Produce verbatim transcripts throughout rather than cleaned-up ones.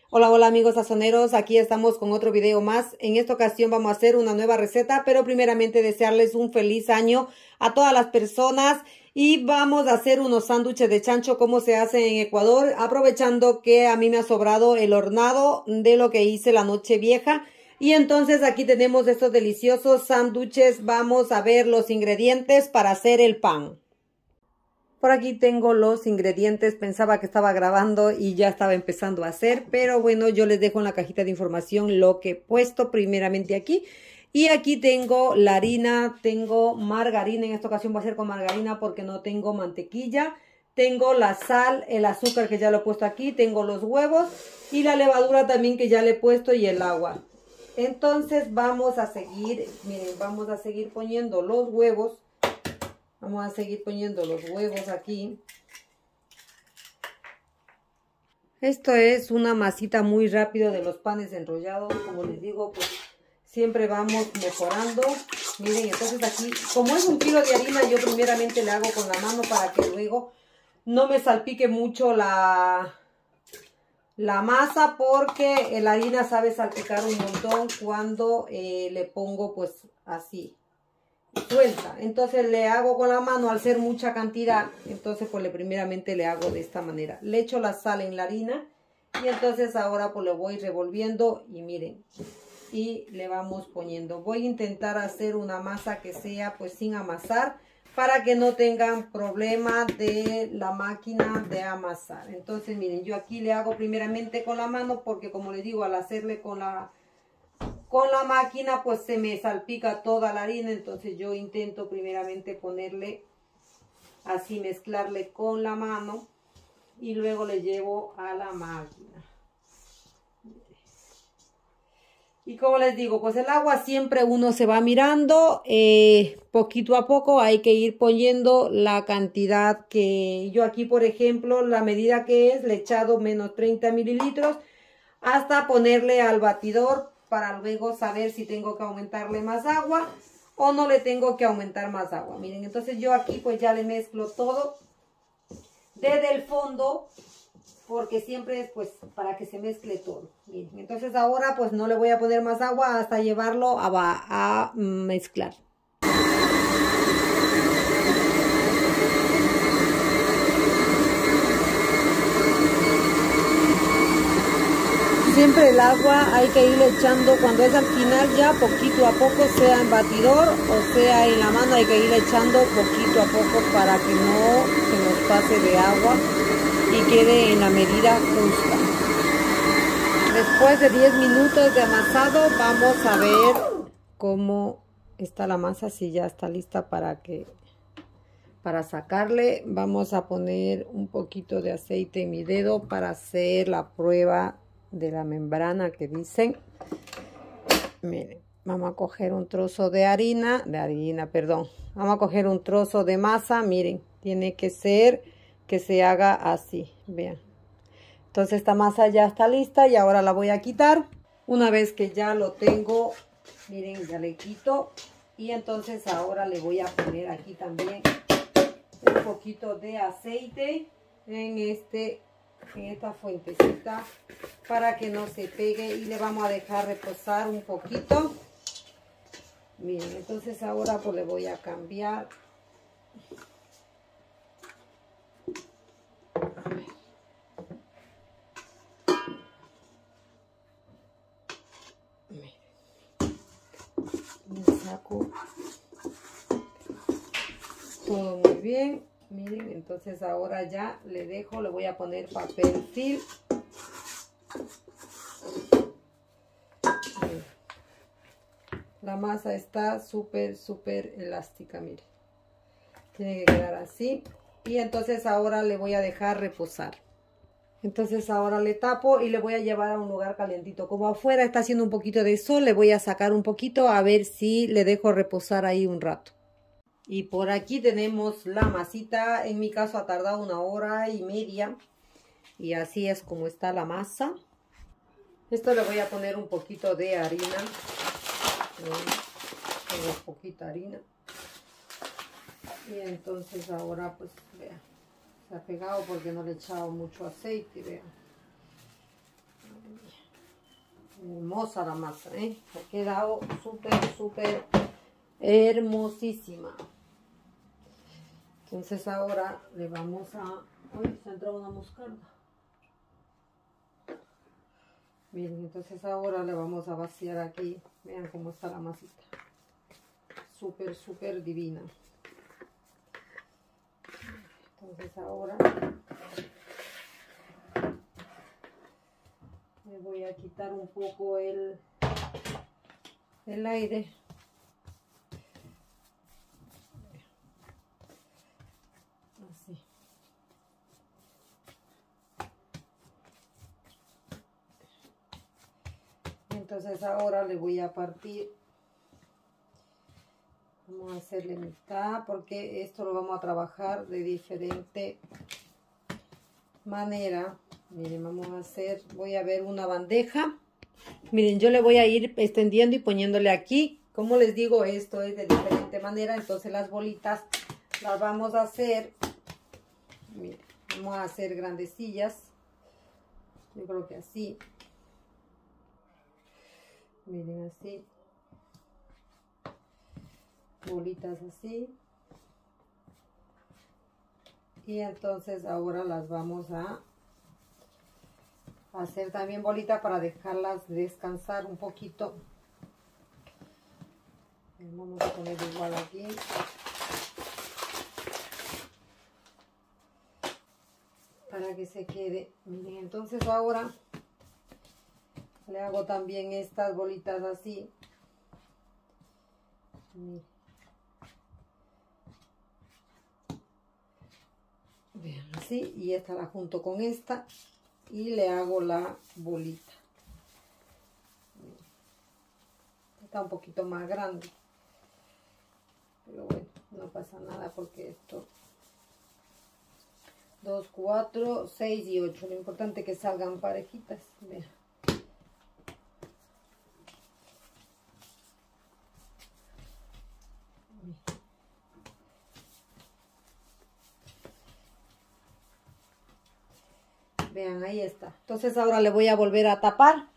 Hola, hola amigos sazoneros, aquí estamos con otro video más. En esta ocasión vamos a hacer una nueva receta, pero primeramente desearles un feliz año a todas las personas y vamos a hacer unos sándwiches de chancho como se hace en Ecuador, aprovechando que a mí me ha sobrado el hornado de lo que hice la noche vieja. Y entonces aquí tenemos estos deliciosos sándwiches. Vamos a ver los ingredientes para hacer el pan. Por aquí tengo los ingredientes, pensaba que estaba grabando y ya estaba empezando a hacer, pero bueno, yo les dejo en la cajita de información lo que he puesto primeramente aquí. Y aquí tengo la harina, tengo margarina, en esta ocasión voy a hacer con margarina porque no tengo mantequilla. Tengo la sal, el azúcar que ya lo he puesto aquí, tengo los huevos y la levadura también que ya le he puesto y el agua. Entonces vamos a seguir, miren, vamos a seguir poniendo los huevos. Vamos a seguir poniendo los huevos aquí. Esto es una masita muy rápida de los panes enrollados. Como les digo, pues siempre vamos mejorando. Miren, entonces aquí, como es un kilo de harina, yo primeramente le hago con la mano para que luego no me salpique mucho la, la masa, porque la harina sabe salpicar un montón cuando eh, le pongo pues así. Suelta, entonces le hago con la mano al ser mucha cantidad, entonces pues le primeramente le hago de esta manera, le echo la sal en la harina y entonces ahora pues lo voy revolviendo y miren, y le vamos poniendo. Voy a intentar hacer una masa que sea pues sin amasar para que no tengan problema de la máquina de amasar. Entonces miren, yo aquí le hago primeramente con la mano porque como les digo, al hacerle con la Con la máquina pues se me salpica toda la harina, entonces yo intento primeramente ponerle así, mezclarle con la mano y luego le llevo a la máquina. Y como les digo, pues el agua siempre uno se va mirando, eh, poquito a poco hay que ir poniendo la cantidad que yo aquí, por ejemplo, la medida que es, le he echado menos treinta mililitros hasta ponerle al batidor, para luego saber si tengo que aumentarle más agua o no le tengo que aumentar más agua. Miren, entonces yo aquí pues ya le mezclo todo desde el fondo, porque siempre es pues para que se mezcle todo. Miren, entonces ahora pues no le voy a poner más agua hasta llevarlo a, a mezclar. Siempre el agua hay que irle echando cuando es al final, ya poquito a poco, sea en batidor o sea en la mano, hay que irle echando poquito a poco para que no se nos pase de agua y quede en la medida justa. Después de diez minutos de amasado vamos a ver cómo está la masa, si ya está lista para que para sacarle. Vamos a poner un poquito de aceite en mi dedo para hacer la prueba de la membrana que dicen. Miren, vamos a coger un trozo de harina, de harina, perdón. Vamos a coger un trozo de masa, miren, tiene que ser que se haga así, vean. Entonces esta masa ya está lista y ahora la voy a quitar. Una vez que ya lo tengo, miren, ya le quito. Y entonces ahora le voy a poner aquí también un poquito de aceite en este en esta fuentecita para que no se pegue, y le vamos a dejar reposar un poquito. Miren, entonces ahora pues le voy a cambiar. Miren, me saco todo muy bien. Miren, entonces ahora ya le dejo, le voy a poner papel film. Miren, la masa está súper, súper elástica, miren. Tiene que quedar así. Y entonces ahora le voy a dejar reposar. Entonces ahora le tapo y le voy a llevar a un lugar calientito. Como afuera está haciendo un poquito de sol, le voy a sacar un poquito a ver si le dejo reposar ahí un rato. Y por aquí tenemos la masita. En mi caso ha tardado una hora y media. Y así es como está la masa. Esto le voy a poner un poquito de harina. Tengo poquita harina. Y entonces ahora pues vean, se ha pegado porque no le he echado mucho aceite, vean. hermosa la masa, ¿eh? Ha quedado súper, súper hermosísima. Entonces ahora le vamos a... Uy, se ha entrado una moscarda. Miren, entonces ahora le vamos a vaciar aquí. Vean cómo está la masita. Súper, súper divina. Entonces ahora me voy a quitar un poco el, el aire. Así. Entonces ahora le voy a partir. Vamos a hacerle mitad porque esto lo vamos a trabajar de diferente manera. Miren, vamos a hacer, voy a ver una bandeja. Miren, yo le voy a ir extendiendo y poniéndole aquí. Como les digo, esto es de diferente manera. Entonces las bolitas las vamos a hacer. Miren, vamos a hacer grandecillas. Yo creo que así. Miren, así. Bolitas así. Y entonces ahora las vamos a hacer también bolita para dejarlas descansar un poquito. Vamos a poner igual aquí. Para que se quede. Miren, entonces ahora le hago también estas bolitas así. Miren. Vean así, y esta la junto con esta y le hago la bolita. Está un poquito más grande, pero bueno, no pasa nada porque esto dos, cuatro, seis y ocho, lo importante es que salgan parejitas. Vean. Vean, ahí está. Entonces ahora le voy a volver a tapar.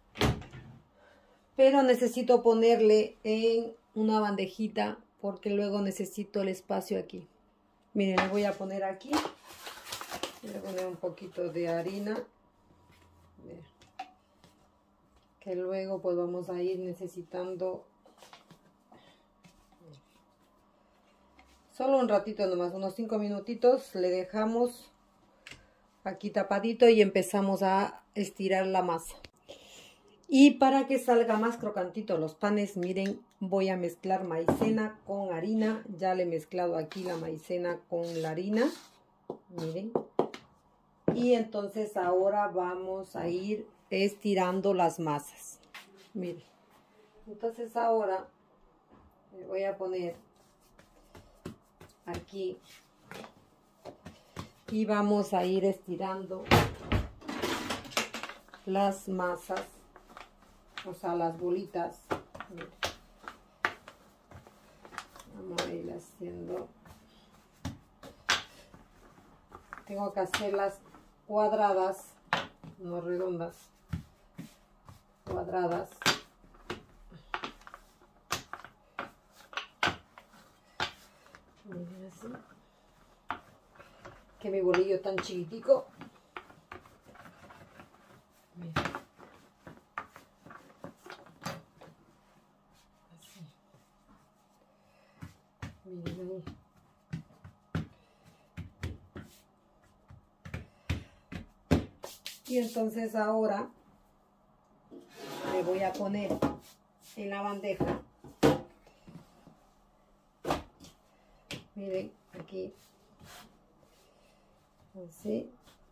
Pero necesito ponerle en una bandejita porque luego necesito el espacio aquí. Miren, le voy a poner aquí. Voy a poner un poquito de harina. Vean. Que luego pues vamos a ir necesitando. Solo un ratito nomás, unos cinco minutitos le dejamos aquí tapadito y empezamos a estirar la masa. Y para que salga más crocantito los panes, miren, voy a mezclar maicena con harina. Ya le he mezclado aquí la maicena con la harina. Miren. Y entonces ahora vamos a ir estirando las masas. Miren. Entonces ahora le voy a poner aquí. Y vamos a ir estirando las masas, o sea, las bolitas. Miren. Vamos a ir haciendo. Tengo que hacerlas cuadradas, no redondas, cuadradas. Miren así. Que mi bolillo tan chiquitico. Miren. Así. Miren ahí. Y entonces ahora le voy a poner en la bandeja. Miren aquí. Así,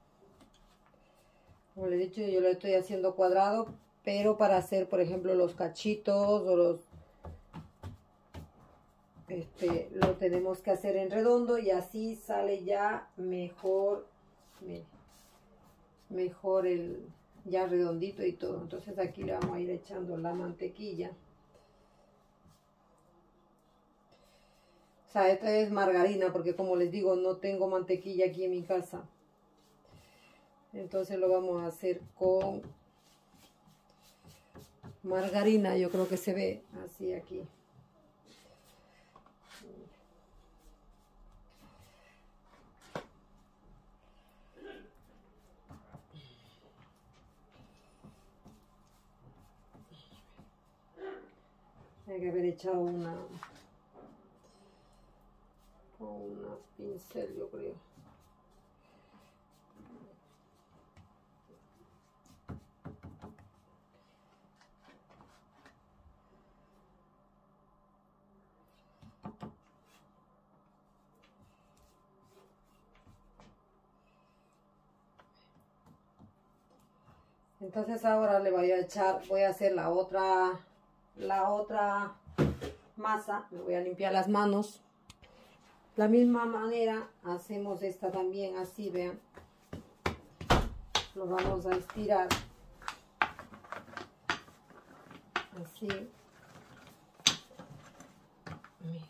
como les he dicho, yo lo estoy haciendo cuadrado, pero para hacer, por ejemplo, los cachitos o los este lo tenemos que hacer en redondo y así sale ya mejor. Miren, mejor el ya redondito y todo. Entonces aquí le vamos a ir echando la mantequilla. O sea, esta es margarina porque, como les digo, no tengo mantequilla aquí en mi casa. Entonces lo vamos a hacer con margarina, yo creo que se ve así aquí. Hay que haber echado una con una pincel, yo creo. Entonces ahora le voy a echar, voy a hacer la otra, la otra masa. Me voy a limpiar las manos. La misma manera hacemos esta también así, vean. Lo vamos a estirar. Así. Miren.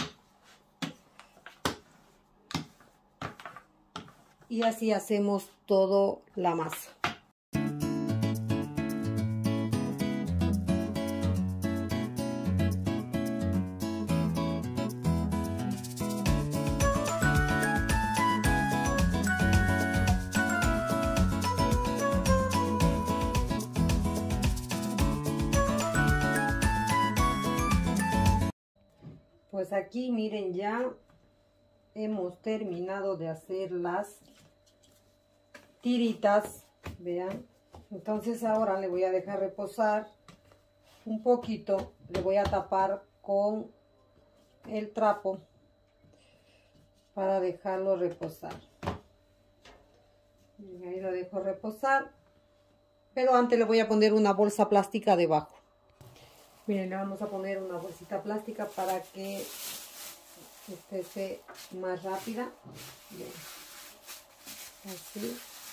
Y así hacemos toda la masa. Pues aquí miren, ya hemos terminado de hacer las tiritas, vean. Entonces ahora le voy a dejar reposar un poquito, le voy a tapar con el trapo para dejarlo reposar. Y ahí lo dejo reposar, pero antes le voy a poner una bolsa plástica debajo. Miren, le vamos a poner una bolsita plástica para que este esté más rápida. Bien. Así.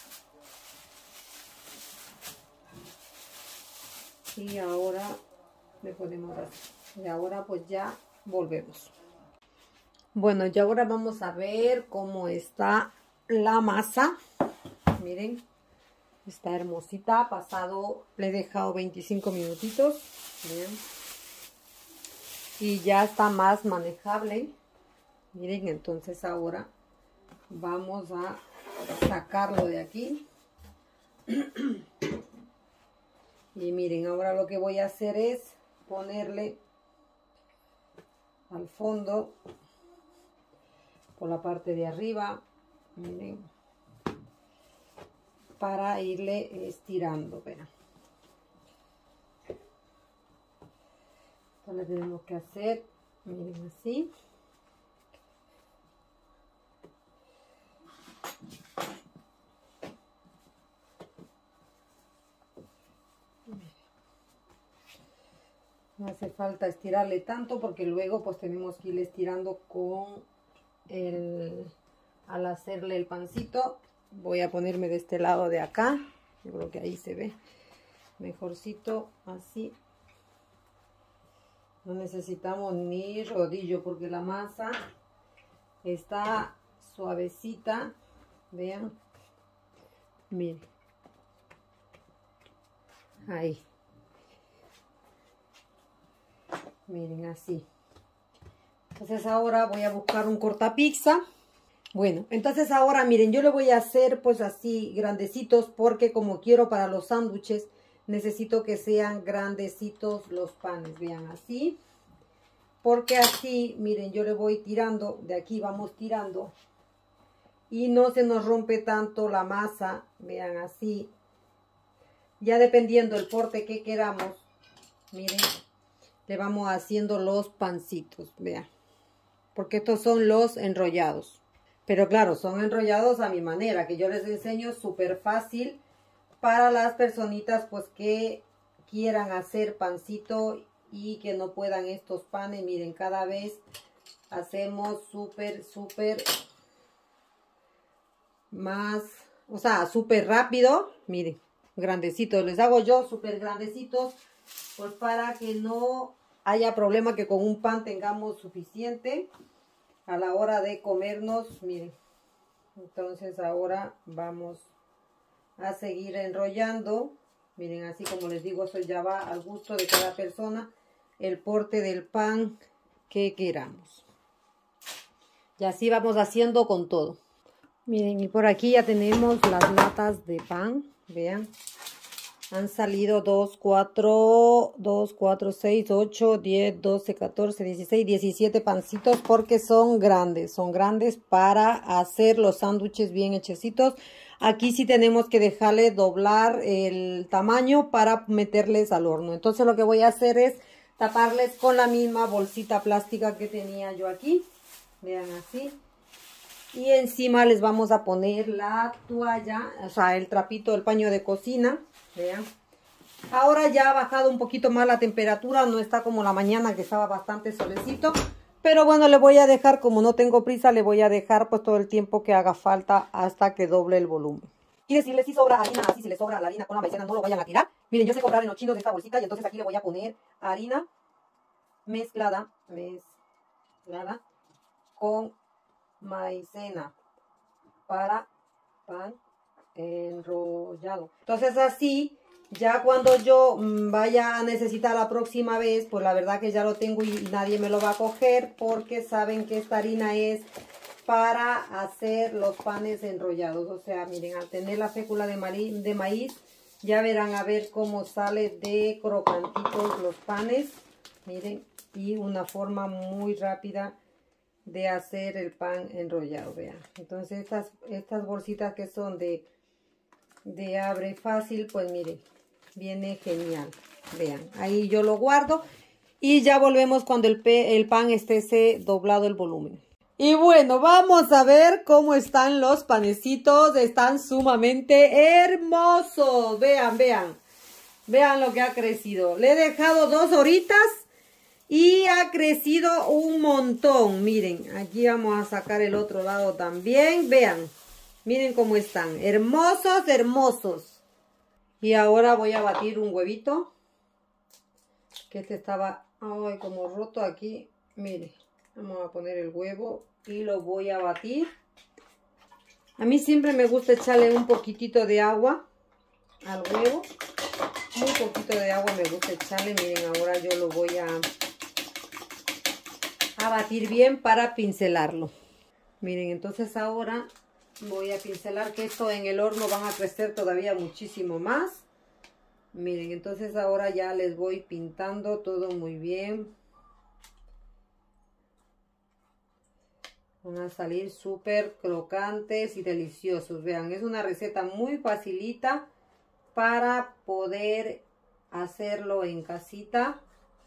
Y ahora le podemos hacer. Y ahora pues ya volvemos. Bueno, y ahora vamos a ver cómo está la masa. Miren, está hermosita. Ha pasado, le he dejado veinticinco minutitos. Bien. Y ya está más manejable. Miren, entonces ahora vamos a sacarlo de aquí. Y miren, ahora lo que voy a hacer es ponerle al fondo por la parte de arriba, miren, para irle estirando, vean. Entonces tenemos que hacer, miren, así. No hace falta estirarle tanto porque luego pues tenemos que ir estirando con el, al hacerle el pancito. Voy a ponerme de este lado de acá, yo creo que ahí se ve mejorcito, así. No necesitamos ni rodillo porque la masa está suavecita, vean, miren, ahí. Miren, así. Entonces ahora voy a buscar un cortapizza. Bueno, entonces ahora miren, yo le voy a hacer pues así grandecitos porque como quiero para los sándwiches necesito que sean grandecitos los panes. Vean, así. Porque así, miren, yo le voy tirando, de aquí vamos tirando. Y no se nos rompe tanto la masa. Vean, así. Ya dependiendo del porte que queramos. Miren. Le vamos haciendo los pancitos, vean. Porque estos son los enrollados. Pero claro, son enrollados a mi manera, que yo les enseño súper fácil para las personitas pues que quieran hacer pancito y que no puedan estos panes. Miren, cada vez hacemos súper, súper más, o sea, súper rápido. Miren, grandecitos. Les hago yo súper grandecitos. Pues para que no haya problema que con un pan tengamos suficiente a la hora de comernos, miren. Entonces ahora vamos a seguir enrollando Miren, así como les digo, eso ya va al gusto de cada persona, el porte del pan que queramos. Y así vamos haciendo con todo. Miren, y por aquí ya tenemos las latas de pan, vean. Han salido dos, cuatro, dos, cuatro, seis, ocho, diez, doce, catorce, dieciséis, diecisiete pancitos porque son grandes. Son grandes para hacer los sándwiches bien hechecitos. Aquí sí tenemos que dejarle doblar el tamaño para meterles al horno. Entonces lo que voy a hacer es taparles con la misma bolsita plástica que tenía yo aquí. Vean así. Y encima les vamos a poner la toalla, o sea, el trapito, el paño de cocina. Vean. Ahora ya ha bajado un poquito más la temperatura, no está como la mañana que estaba bastante solecito. Pero bueno, le voy a dejar, como no tengo prisa, le voy a dejar pues todo el tiempo que haga falta hasta que doble el volumen. Y decirles si sobra harina, así si les sobra la harina con la maicena, no lo vayan a tirar. Miren, yo sé comprar en los chinos de esta bolsita y entonces aquí le voy a poner harina mezclada, mezclada con maicena para pan enrollado. Entonces así, ya cuando yo vaya a necesitar la próxima vez, pues la verdad que ya lo tengo y nadie me lo va a coger porque saben que esta harina es para hacer los panes enrollados. O sea, miren, al tener la fécula de maíz, de maíz ya verán a ver cómo sale de crocantitos los panes. Miren, y una forma muy rápida de hacer el pan enrollado, vean. Entonces estas, estas bolsitas que son de, de abre fácil, pues miren, viene genial. Vean, ahí yo lo guardo y ya volvemos cuando el, pe, el pan esté ese doblado el volumen. Y bueno, vamos a ver cómo están los panecitos. Están sumamente hermosos. Vean, vean. Vean lo que ha crecido. Le he dejado dos horitas y ha crecido un montón. Miren, aquí vamos a sacar el otro lado también. Vean, miren cómo están. Hermosos, hermosos. Y ahora voy a batir un huevito. Que este estaba, ay, como roto aquí. Miren, vamos a poner el huevo y lo voy a batir. A mí siempre me gusta echarle un poquitito de agua al huevo. Muy poquito de agua me gusta echarle. Miren, ahora yo lo voy a... a batir bien para pincelarlo. Miren, entonces ahora voy a pincelar, que esto en el horno van a crecer todavía muchísimo más. Miren, entonces ahora ya les voy pintando todo muy bien. Van a salir súper crocantes y deliciosos. Vean, es una receta muy facilita para poder hacerlo en casita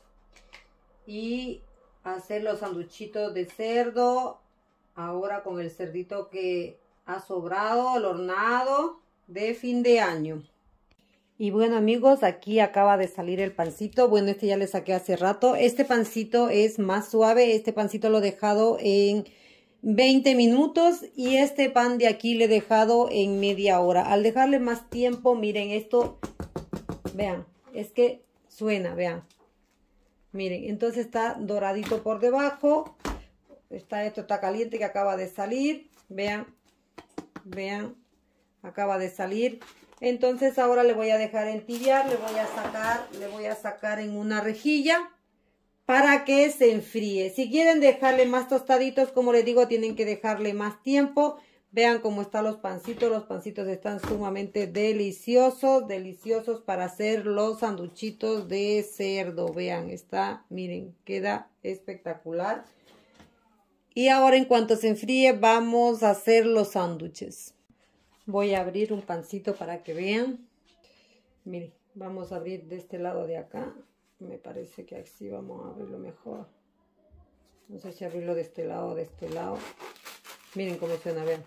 y hacer los sanduchitos de cerdo ahora con el cerdito que ha sobrado, el hornado de fin de año. Y bueno, amigos, aquí acaba de salir el pancito. Bueno, este ya le saqué hace rato. Este pancito es más suave. Este pancito lo he dejado en veinte minutos y este pan de aquí le he dejado en media hora. Al dejarle más tiempo, miren esto, vean, es que suena, vean. Miren, entonces está doradito por debajo. Está, esto está caliente que acaba de salir. Vean, vean, acaba de salir. Entonces ahora le voy a dejar entibiar, le voy a sacar, le voy a sacar en una rejilla para que se enfríe. Si quieren dejarle más tostaditos, como les digo, tienen que dejarle más tiempo. Vean cómo están los pancitos. Los pancitos están sumamente deliciosos, deliciosos para hacer los sanduchitos de cerdo. Vean, está, miren, queda espectacular. Y ahora en cuanto se enfríe, vamos a hacer los sándwiches. Voy a abrir un pancito para que vean. Miren, vamos a abrir de este lado de acá. Me parece que así vamos a abrirlo mejor. No sé si abrirlo de este lado o de este lado. Miren cómo suena, vean.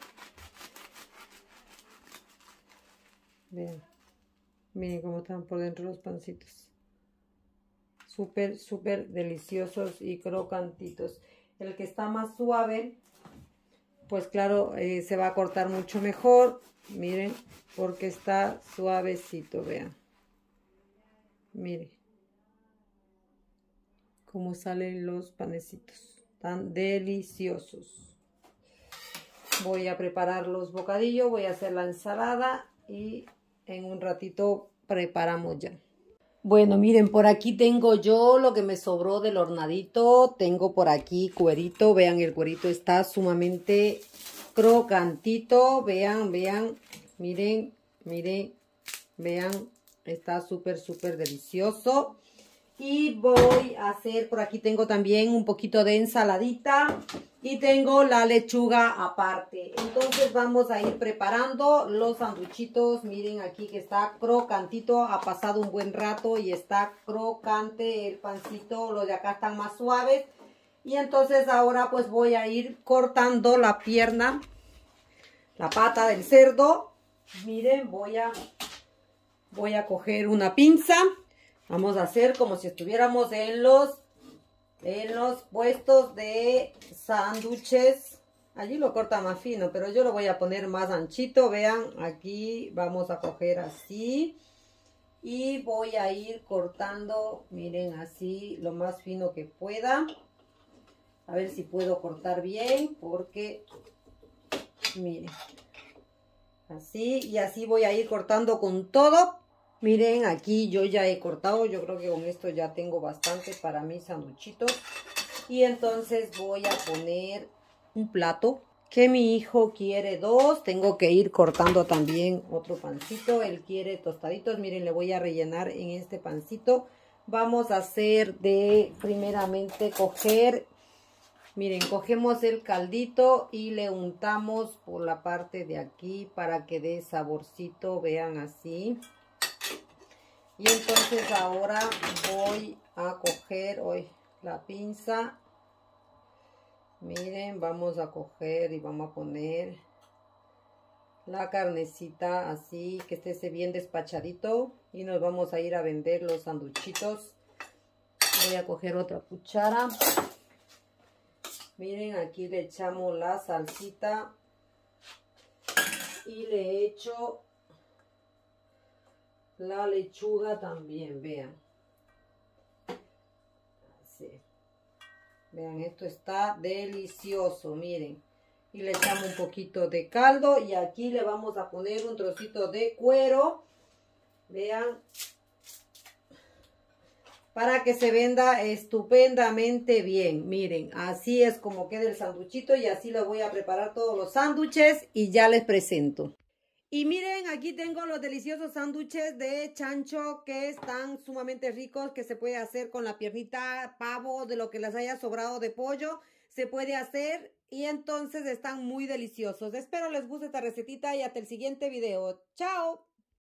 Vean. Miren cómo están por dentro los pancitos. Súper, súper deliciosos y crocantitos. El que está más suave, pues claro, eh, se va a cortar mucho mejor. Miren, porque está suavecito, vean. Miren cómo salen los panecitos, tan deliciosos. Voy a preparar los bocadillos, voy a hacer la ensalada y en un ratito preparamos ya. Bueno, miren, por aquí tengo yo lo que me sobró del hornadito. Tengo por aquí cuerito. Vean, el cuerito está sumamente crocantito. Vean, vean. Miren, miren. Vean, está súper, súper delicioso. Y voy a hacer, por aquí tengo también un poquito de ensaladita. Y tengo la lechuga aparte. Entonces vamos a ir preparando los sanduchitos. Miren aquí que está crocantito. Ha pasado un buen rato y está crocante el pancito. Los de acá están más suaves. Y entonces ahora pues voy a ir cortando la pierna, la pata del cerdo. Miren, voy a, voy a coger una pinza. Vamos a hacer como si estuviéramos en los... en los puestos de sándwiches. Allí lo corta más fino, pero yo lo voy a poner más anchito. Vean, aquí vamos a coger así. Y voy a ir cortando, miren, así, lo más fino que pueda. A ver si puedo cortar bien, porque, miren, así. Y así voy a ir cortando con todo. Miren, aquí yo ya he cortado, yo creo que con esto ya tengo bastante para mis sanduchitos. Y entonces voy a poner un plato que mi hijo quiere dos. Tengo que ir cortando también otro pancito, él quiere tostaditos. Miren, le voy a rellenar en este pancito. Vamos a hacer de, primeramente, coger, miren, cogemos el caldito y le untamos por la parte de aquí para que dé saborcito, vean así. Y entonces ahora voy a coger hoy la pinza. Miren, vamos a coger y vamos a poner la carnecita así, que esté bien despachadito. Y nos vamos a ir a vender los sanduchitos. Voy a coger otra cuchara. Miren, aquí le echamos la salsita. Y le echo la lechuga también, vean. Así. Vean, esto está delicioso, miren. Y le echamos un poquito de caldo. Y aquí le vamos a poner un trocito de cuero. Vean. Para que se venda estupendamente bien. Miren, así es como queda el sanduchito. Y así le voy a preparar todos los sándwiches. Y ya les presento. Y miren, aquí tengo los deliciosos sándwiches de chancho que están sumamente ricos, que se puede hacer con la piernita, pavo, de lo que les haya sobrado de pollo, se puede hacer y entonces están muy deliciosos. Espero les guste esta recetita y hasta el siguiente video. ¡Chao!